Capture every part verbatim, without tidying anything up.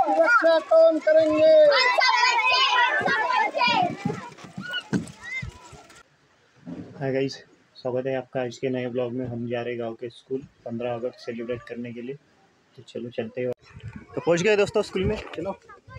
इसकी रक्षा कौन करेंगे? Hi guys, स्वागत है आपका आज के नए ब्लॉग में। हम जा रहे गांव के स्कूल पंद्रह अगस्त सेलिब्रेट करने के लिए, तो चलो चलते हैं। तो पहुंच गए दोस्तों स्कूल में, चलो।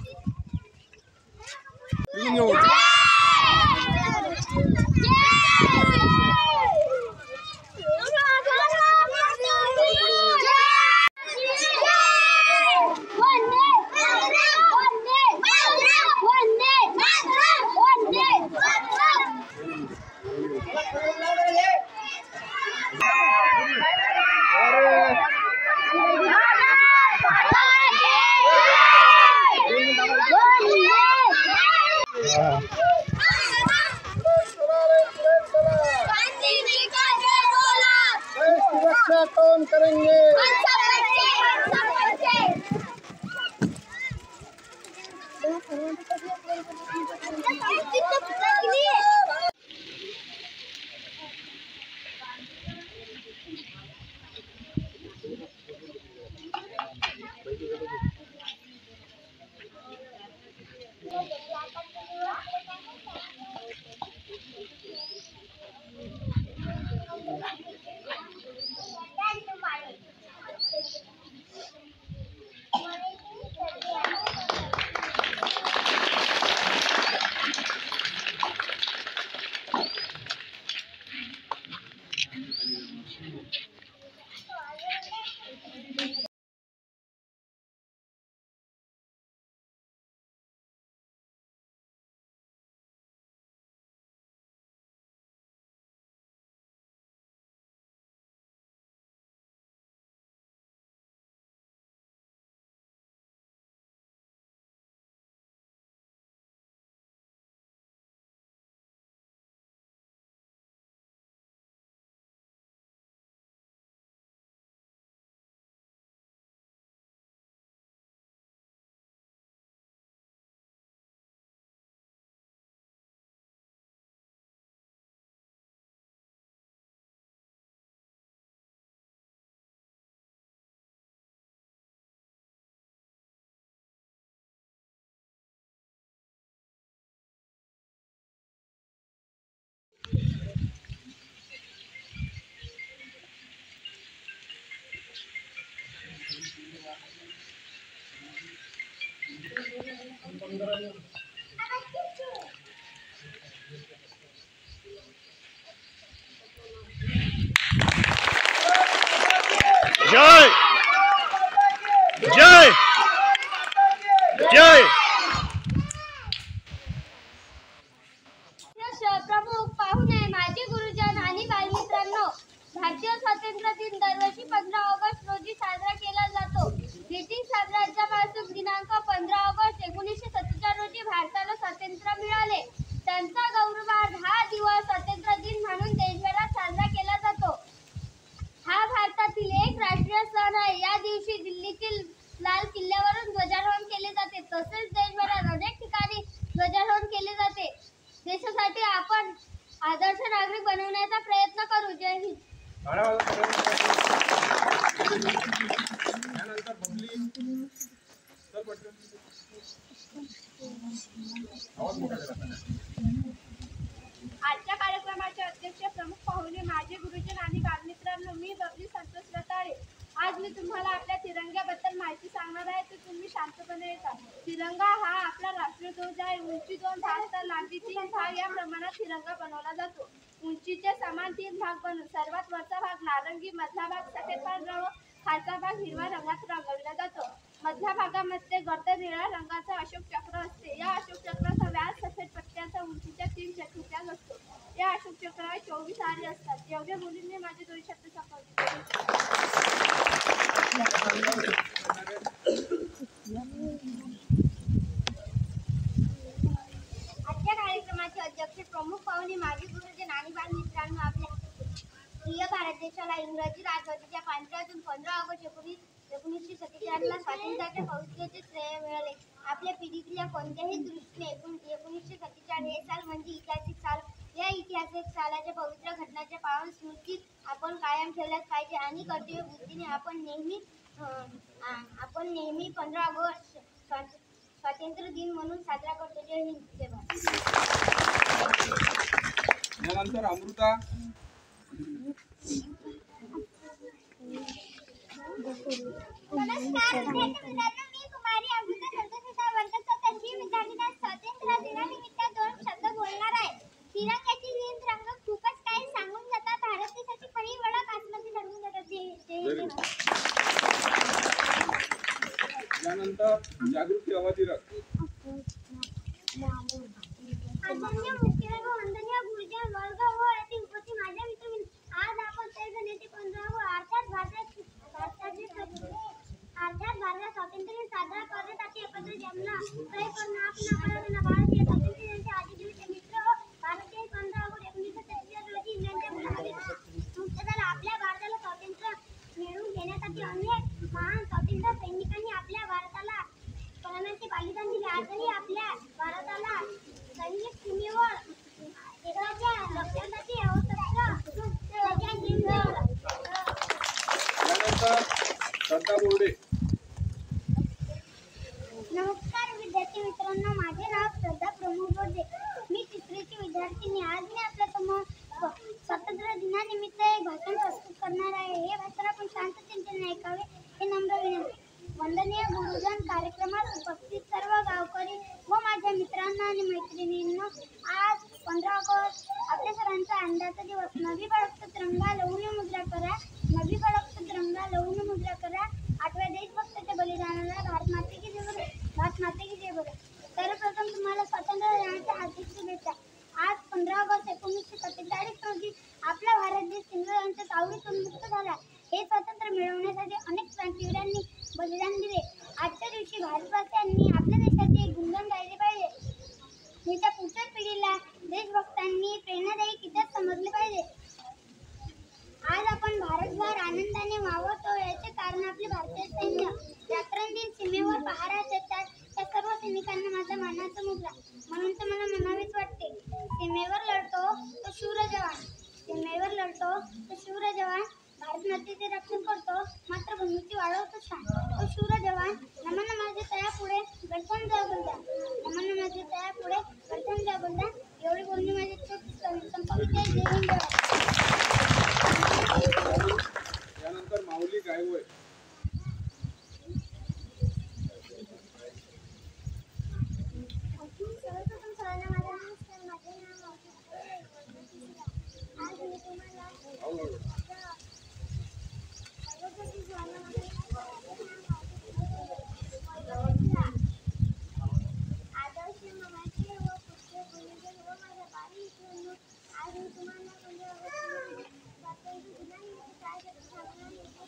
रक्षा कौन करेंगे? जय जय जय। प्रमुख पाहुणे, माजी गुरुजन आणि बालमित्रांनो, भारतीय स्वातंत्र्य दिन दरवर्षी पंधरा ऑगस्ट रोजी साजरा केला जातो। ब्रिटिश साम्राज्यापासून दिनांक पंधरा ऑगस्ट एकोणीसशे सत्तेचाळीस रोजी भारताला स्वातंत्र्य मिळाले। त्यांचा गौरवार्थ हा दिवस स्वातंत्र्य दिन म्हणून देशभरात साजरा केला जातो। हा भारतातील एक राष्ट्रीय सण आहे। या दिवशी दिल्लीतील लाल किल्ल्यावरून ध्वजारोहण केले जाते, तसेच देशभरात अनेक ठिकाणी ध्वजारोहण केले जाते। देशासाठी आपण आदर्श नागरिक बनवण्याचा प्रयत्न करू। जय हिंद। आजच्या कार्यक्रमाचे अध्यक्ष प्रमुख पाहुणे, माझे गुरुजन आणि बालमित्रांनो, मी बबली संतोष रताळे। आज मी तुम्हाला आपल्या तिरंग्याबद्दल माहिती सांगणार आहे, तर तुम्ही शांतपणे ऐका। तिरंगा हा आपला राष्ट्रध्वज आहे। उंची दोन भाग तर लांबी तीन भाग या प्रमाणात तिरंगा बनवला जातो। उंचीचे समान तीन भाग बनवून सर्वात वरचा भाग नारंगी, मधला भाग सफेद पांढरा व खालचा भाग हिरव्या रंगात रंगवला जातो। मधल्या भागामध्ये गर्द निळ्या रंगाचा अशोक चक्र असते। या अशोक चक्राचा व्यास सफेद पट्ट्याचा उंचीच्या तीन चतुर्थांश असतो। या अशोक चक्रावर चोवीस आरे असतात। जेवढे मुलींनी माझे दोन शब्द संपवले। आजच्या कार्यक्रमाचे अध्यक्ष प्रमुख पाहुणे, माझे गुरुजन आणि बालमित्रांनो, आपल्या प्रिय भारत देशाला इंग्रजी राजवटीच्या पांढऱ्यातून पंधरा ऑगस्ट एकोणीस एकोणीसशे सत्तेचाळीस ला स्वातंत्र्याच्या पवित्रतेचे श्रेय मिळाले। आपल्या पिढीतल्या कोणत्याही दृष्टीने एकोणीसशे सत्तेचाळीस हे साल म्हणजे ऐतिहासिक साल। या ऐतिहासिक सालाच्या पवित्र घटनांच्या पावन स्मृतीत आपण कायम ठेवल्याच पाहिजे आणि कर्तव्य बुद्धीने आपण नेहमी अं, आ- आपण नेहमी पंधरा ऑगस्ट स्वा- स्वातंत्र्य दिन म्हणून साजरा करतो. जय हिंद, जय भारत. यानंतर अमृता. नमस्कार विद्यार्थी मित्रांनो, मी कुमारी अमृता संतोषीता वर्ग चौथी विद्यार्थी आज स्वातंत्र्य दिनानिमित्त दोन शब्द बोलणार आहे. तिरंग्याची हिंद रंग खूपच काही सांगून जातात. भारत देशाची खरी ओळख आतमध्ये दडवून जातात. जय जय हिंद. यानंतर जागृती अवाधिरक. आदरणीय मुख्य व वंदनीय गुरुजन वर्ग व येथे उपस्थित माझ्या मित्र, आज आपण सर्वजणांचे पंधरावे अर्थात भारतात भारताचे अर्थात भारतात स्वातंत्र्य साजरा करण्यासाठी एकत्र जमला. प्रयत्न आपला कळवला. भारतीय स्वातंत्र्य दिनाच्या आधी दिवशी मित्र हो, भारतीय पंधरा ऑगस्ट एकोणीसशे सत्तेचाळीस रोजी इंग्लंडच्या मुक्त झाला. आपल्या भारताला स्वातंत्र्य मिळवून घेण्यासाठी अनेक महान स्वातंत्र्य सैनिकांनी आपल्या भारताला प्राणांचे बलिदान दिले. आजही आपल्या भारताला सैनिक सीमेवर देशाच्या रक्षणासाठी अवसत्र त्याच्या जीव. यानंतर श्रद्धा बोर्डे. नमस्कार विद्यार्थी मित्रांनो, माझे नाव श्रद्धा प्रमोद बोर्डे. मी तिसरीची विद्यार्थिनी. आज मी आपल्या समोर स्वातंत्र्य दिनानिमित्त एक भाषण प्रस्तुत करणार आहे. हे भाषण आपण शांततेने ऐकावे हे नम्र विनंती. वंदनीय गुरुजन, कार्यक्रमात उपस्थित सर्व गावकरी व माझ्या मित्रांना आणि मैत्रिणींना, आज पंधरा ऑगस्ट आपल्या सर्वांचा आनंदाचा दिवस. नवी फडकतो तिरंगा लवून मुद्रा करा, नवी फडकतो तिरंगा लवून मुद्रा करा. आठव्या देशभक्ताच्या बलिदानाला भारत माते की जय बोलो, भारत माते की जय बोलो. सर्वप्रथम तुम्हाला स्वातंत्र्य दिनाच्या हार्दिक शुभेच्छा. आज पंधरा ऑगस्ट एकोणीसशे सत्तेचाळीस रोजी आपला भारत देश इंग्रजांच्या तावडीतून मुक्त झाला. हे स्वातंत्र्य मिळवण्यासाठी अनेक क्रांतिवीरांनी बलिदान दिले. आजच्या दिवशी भारतवासियांनी आपल्या देशाचे गुणगान गायले पाहिजे. देशाच्या पुढच्या पिढीला देशभक्तांनी प्रेरणादायी किती समजले पाहिजे. आज आपण भारतभर आनंदाने वावरतो याचे कारण आपले भारतीय सैन्य. रात्रंदिन सीमेवर पहारा देतात त्या सर्व सैनिकांना माझा मानाचा मुजरा. म्हणून तर मला म्हणावेच वाटते, सीमेवर लढतो तो शूर जवान, सीमेवर लढतो तो शूर जवान, भारत मातेचे रक्षण करतो, मातृभूमीची वाढवतो शान. तो शूर जवान, नमन माझे तयापुढे गर्दन जा बलिदान, नमन माझे तयापुढे गर्दन जा बलिदान. एवढी बोलणी माझी छोटी संपविते. जय हिंद. यानंतर माऊली गायवळ. सर्वप्रथम सर्वांना माझा नमस्कार. माझे नाव आज मी तुम्हाला आदर्श मनाचे व पुढचे गुरुजन व माझ्या बारी इथून आज मी तुम्हाला स्वातंत्र्य दिनानिमित्त काय सांगणार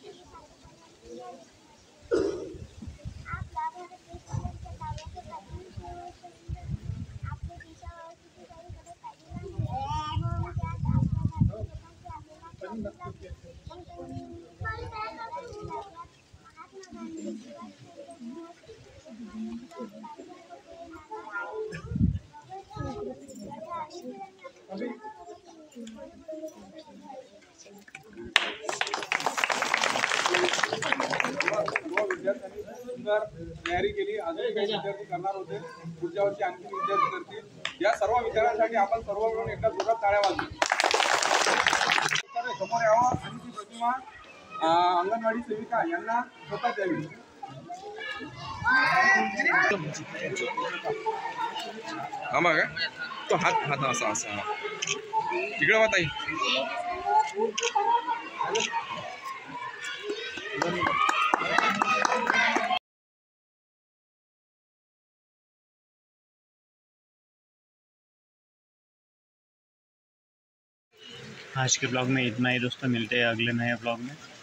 आपला भारत देश इंग्लंडच्या ताब्यात स्वातंत्र्य आपल्या देशावर किती काही करत पाहिजे नाही. त्यात आपल्या भारतीय लोकांचे आपल्याला महात्मा गांधी, विद्यार्थ्यांनी सुंदर तयारी केली. अजून काही विद्यार्थी करणार होते, पुढच्या वर्षी आणखी विद्यार्थी करतील. या सर्व विद्यार्थ्यांसाठी आपण सर्व मिळून एकदा जोरात टाळ्या वाजवू. समोर यावं आणि ती प्रतिमा अंगणवाडी सेविका यांना स्वतः द्यावी. आम्हा का तो हात हात असा असा तिकडे वाट आहे. आज के ब्लॉग में इतना ही दोस्तों, मिलते हैं अगले नए ब्लॉग में।